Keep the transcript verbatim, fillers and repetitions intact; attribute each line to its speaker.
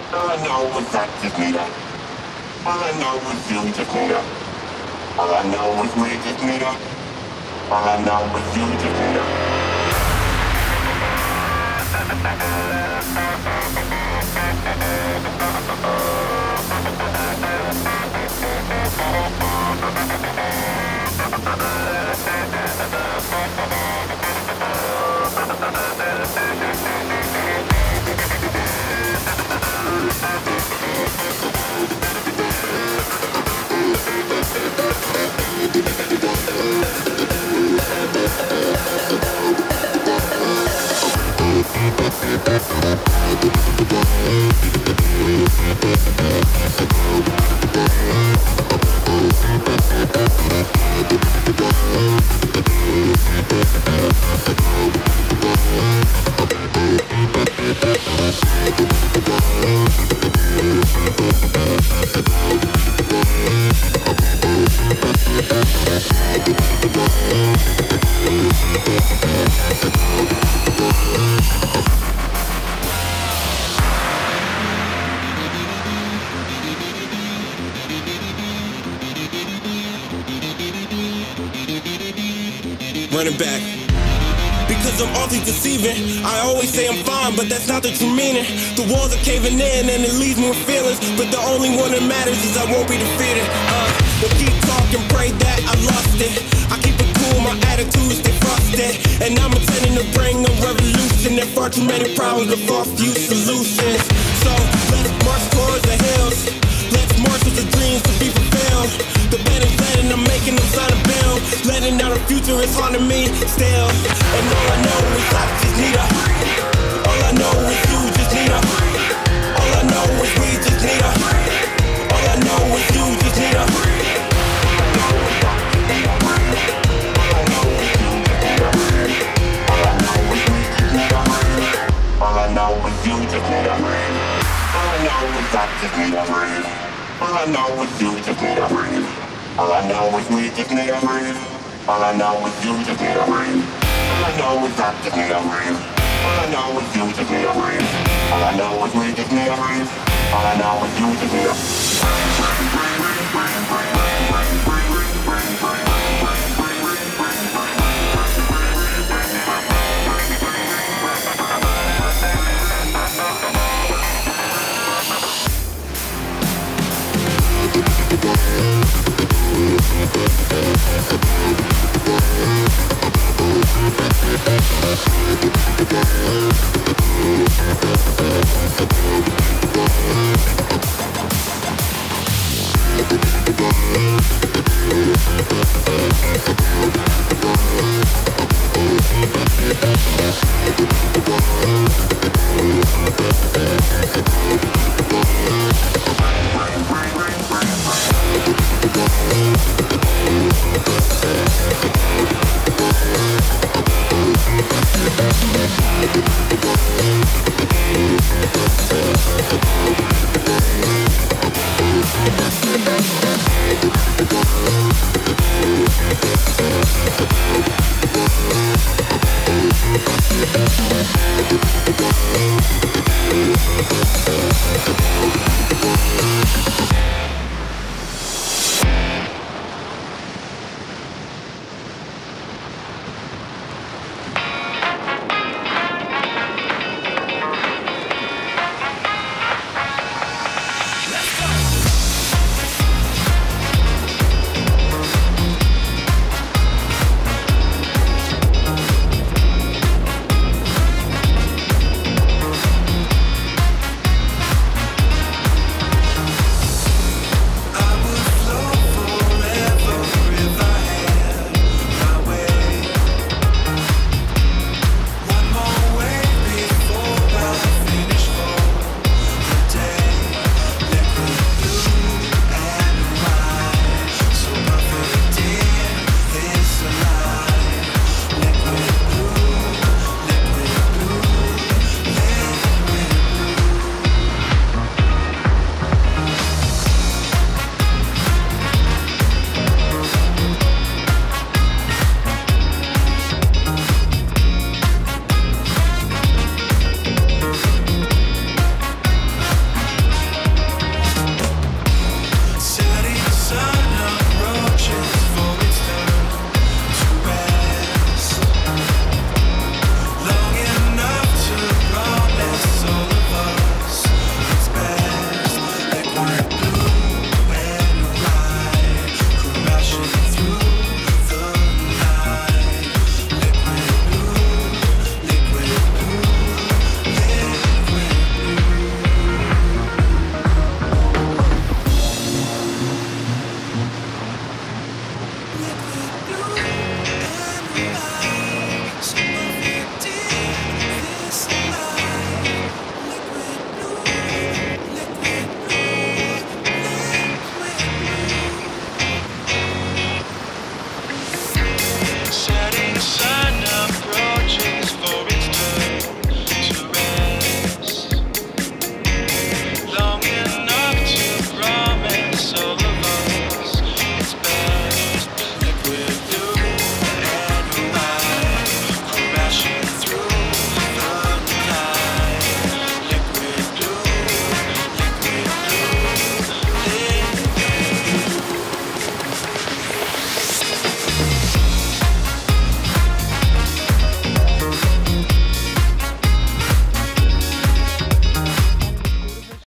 Speaker 1: All I know is that just need her. All I know is you just need her. All I know is we just need her. All I know is you just need her.
Speaker 2: Running back. Because I'm awfully deceiving. I always say I'm fine, but that's not the true meaning. The walls are caving in and it leaves me with feelings, but the only one that matters is I won't be defeated. Uh, but keep talking, pray that I lost it. I keep it cool, my attitude stay frosted, and I'm intending to bring a revolution. There far too many problems with far few solutions. So let's march towards the hills. Let's march with the dreams to be fulfilled. The pen is letting, I'm making them sign a bill. Letting out the future is haunting me still. And all I know is I just need her. All I know is you just need her. All I know is we just need her. All I know is you just need her.
Speaker 1: All I know is you just need a breathe. All I know is I just need a breathe. All I know is you just need a breathe. All I know is we just need a breathe. All I know is you just need a breathe. All I know is I just need a breathe. All I know is you just need a breathe. All I know is we just need a breathe. All I know is you just need a
Speaker 3: We'll be right back.